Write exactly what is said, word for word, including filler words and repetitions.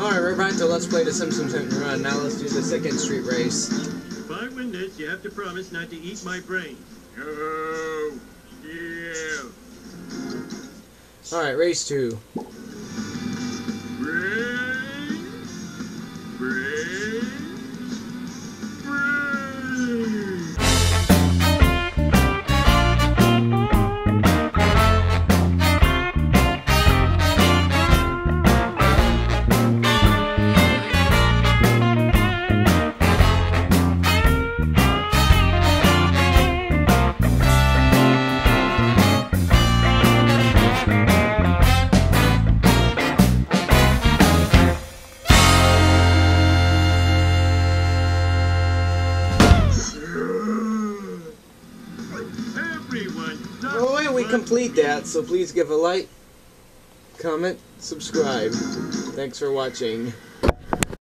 Alright, we're back to Let's Play the Simpsons Hit and Run. Now let's do the second street race. If I win this, you have to promise not to eat my brain. Oh, yeah. Alright, race two. Brain, brain, brain. Oh wait, we complete that, so please give a like, comment, subscribe. Thanks for watching.